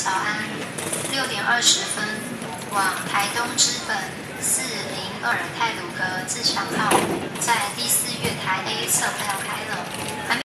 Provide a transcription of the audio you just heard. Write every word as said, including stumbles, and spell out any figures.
早安，六点二十分，往台东之本四零二泰鲁阁自强号在第四月台 A 侧票开了。